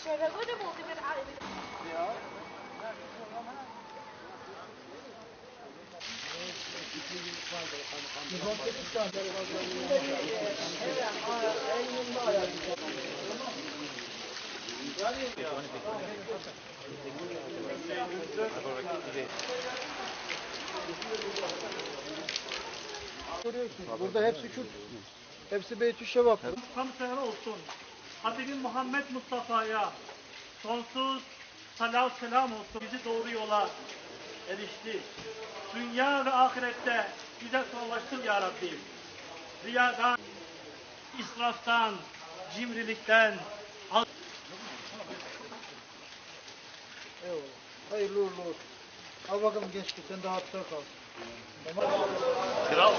Burada hepsi Kürt, hepsi Beytüşşevap. Komiser olsun. Habibim Muhammed Mustafa'ya sonsuz salat selam olsun. Bizi doğru yola erişti. Dünya ve ahirette bize sonlaştır ya Rabbi. Riyadan, israftan, cimrilikten, Eyvallah. Hayırlı uğurlu olsun. Al bakalım gençlik, sen daha hatta kal. Tamam. kral.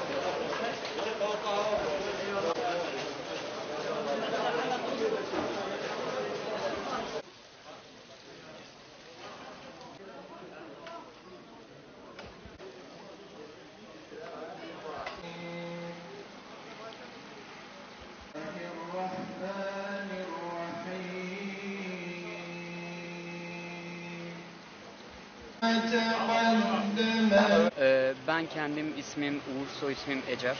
Ben kendim ismim Uğur, soy ismim Ecer.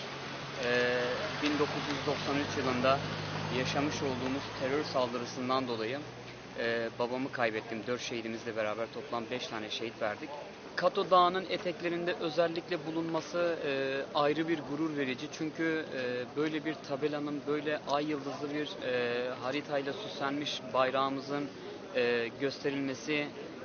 1993 yılında yaşamış olduğumuz terör saldırısından dolayı babamı kaybettim. 4 şehidimizle beraber toplam 5 tane şehit verdik. Kato Dağı'nın eteklerinde özellikle bulunması ayrı bir gurur verici. Çünkü böyle bir tabelanın, böyle ay yıldızlı bir haritayla süslenmiş bayrağımızın gösterilmesi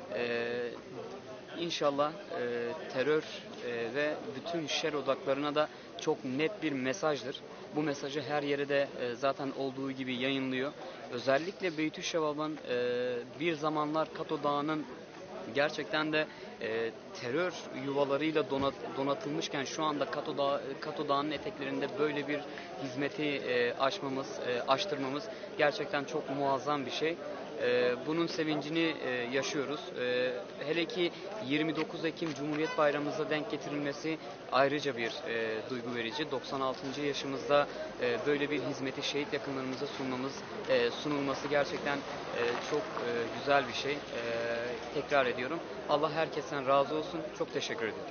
İnşallah terör ve bütün şer odaklarına da çok net bir mesajdır. Bu mesajı her yere de zaten olduğu gibi yayınlıyor. Özellikle Beytüşşevap'ın bir zamanlar Kato Dağı'nın gerçekten de terör yuvalarıyla donatılmışken şu anda Kato Dağı'nın eteklerinde böyle bir hizmeti açtırmamız gerçekten çok muazzam bir şey. Bunun sevincini yaşıyoruz. Hele ki 29 Ekim Cumhuriyet Bayramımıza denk getirilmesi ayrıca bir duygu verici. 96. yaşımızda böyle bir hizmeti şehit yakınlarımıza sunulması gerçekten çok güzel bir şey. Tekrar ediyorum. Allah herkesten razı olsun. Çok teşekkür ediyorum.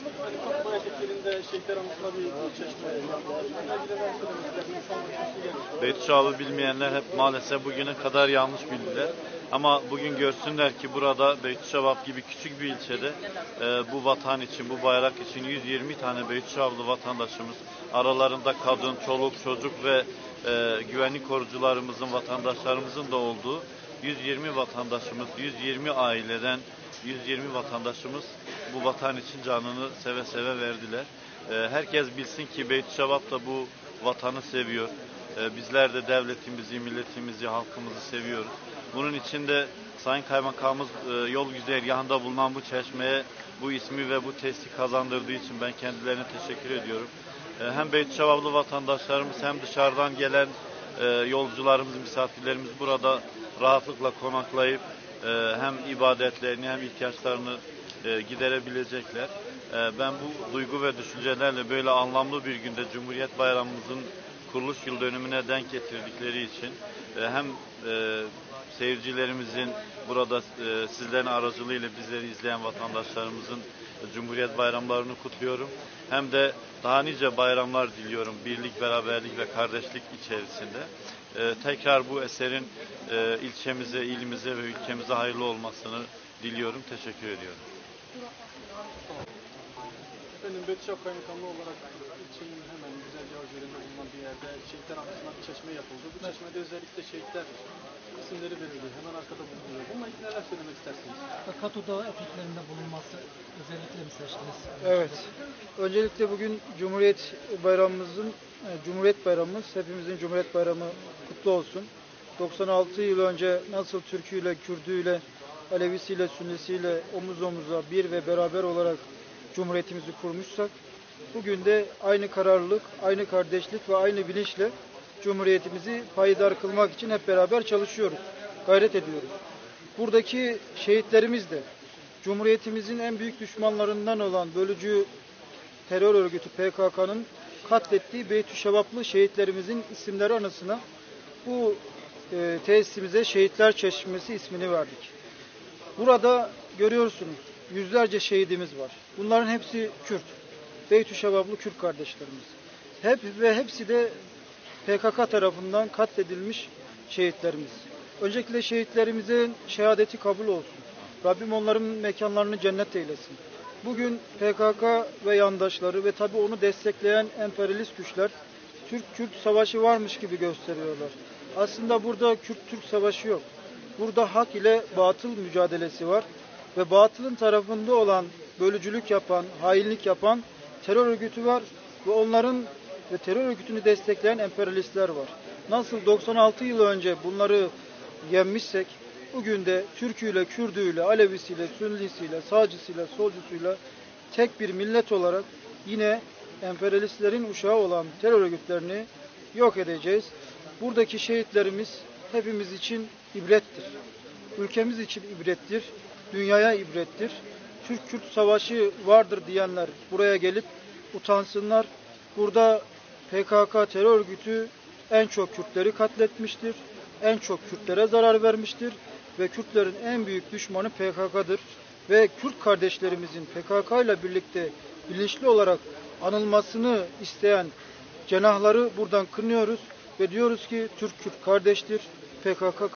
Beytüşşevap'ı bilmeyenler hep maalesef bugüne kadar yanlış bildiler. Ama bugün görsünler ki burada Beytüşşevap gibi küçük bir ilçede bu vatan için, bu bayrak için 120 tane Beytüşşevaplı vatandaşımız, aralarında kadın, çoluk, çocuk ve güvenlik korucularımızın, vatandaşlarımızın da olduğu 120 vatandaşımız, 120 aileden 120 vatandaşımız bu vatan için canını seve seve verdiler. Herkes bilsin ki Beytüşşevap da bu vatanı seviyor. Bizler de devletimizi, milletimizi, halkımızı seviyoruz. Bunun için de Sayın Kaymakamımız yol güzergahında bulunan bu çeşmeye bu ismi ve bu testi kazandırdığı için ben kendilerine teşekkür ediyorum. Hem Beytüşşevaplı vatandaşlarımız hem dışarıdan gelen yolcularımız, misafirlerimiz burada rahatlıkla konaklayıp hem ibadetlerini hem ihtiyaçlarını giderebilecekler. Ben bu duygu ve düşüncelerle böyle anlamlı bir günde Cumhuriyet Bayramımızın kuruluş yıl dönümüne denk getirdikleri için hem seyircilerimizin burada sizlerin aracılığıyla bizleri izleyen vatandaşlarımızın Cumhuriyet bayramlarını kutluyorum. Hem de daha nice bayramlar diliyorum birlik, beraberlik ve kardeşlik içerisinde. Tekrar bu eserin ilçemize, ilimize ve ülkemize hayırlı olmasını diliyorum. Teşekkür ediyorum. Efendim Beytüşşevap Kaymakamlığı olarak ilçenin hemen güzergahı üzerinde bulunan bir yerde şehitler anısına bir çeşme yapıldı. Bu çeşmede özellikle şehitler isimleri verildi. Hemen arkada bulunuyor. Bununla ilgili neler söylemek istersiniz? Kato Dağı eteklerinde bulunması özellikle mi seçtiniz? Evet. Öncelikle bugün Cumhuriyet Bayramımız, hepimizin Cumhuriyet Bayramı kutlu olsun. 96 yıl önce nasıl Türküyle, Kürdüyle, Alevisiyle, Sünnisiyle omuz omuza bir ve beraber olarak Cumhuriyetimizi kurmuşsak, bugün de aynı kararlılık, aynı kardeşlik ve aynı bilinçle Cumhuriyetimizi payidar kılmak için hep beraber çalışıyoruz, gayret ediyoruz. Buradaki şehitlerimiz de Cumhuriyetimizin en büyük düşmanlarından olan bölücü terör örgütü PKK'nın katlettiği Beytüşşevaplı şehitlerimizin isimleri anısına bu tesisimize Şehitler Çeşmesi ismini verdik. Burada görüyorsunuz yüzlerce şehidimiz var. Bunların hepsi Kürt. Beytüşşevablı Kürt kardeşlerimiz. Hepsi de PKK tarafından katledilmiş şehitlerimiz. Öncelikle şehitlerimizin şehadeti kabul olsun. Rabbim onların mekanlarını cennet eylesin. Bugün PKK ve yandaşları ve tabii onu destekleyen emperyalist güçler Türk-Kürt savaşı varmış gibi gösteriyorlar. Aslında burada Kürt-Türk savaşı yok. Burada hak ile batıl mücadelesi var ve batılın tarafında olan, bölücülük yapan, hainlik yapan terör örgütü var ve onların ve terör örgütünü destekleyen emperyalistler var. Nasıl 96 yıl önce bunları yenmişsek, bugün de Türküyle, Kürdüyle, Alevisiyle, Sünnisiyle, sağcısıyla, solcusuyla tek bir millet olarak yine emperyalistlerin uşağı olan terör örgütlerini yok edeceğiz. Buradaki şehitlerimiz hepimiz için ibrettir. Ülkemiz için ibrettir. Dünyaya ibrettir. Türk-Kürt savaşı vardır diyenler buraya gelip utansınlar. Burada PKK terör örgütü en çok Kürtleri katletmiştir. En çok Kürtlere zarar vermiştir. Ve Kürtlerin en büyük düşmanı PKK'dır. Ve Kürt kardeşlerimizin PKK ile birlikte bilinçli olarak anılmasını isteyen cenahları buradan kınıyoruz. Ve diyoruz ki Türk-Kürt kardeştir, PKK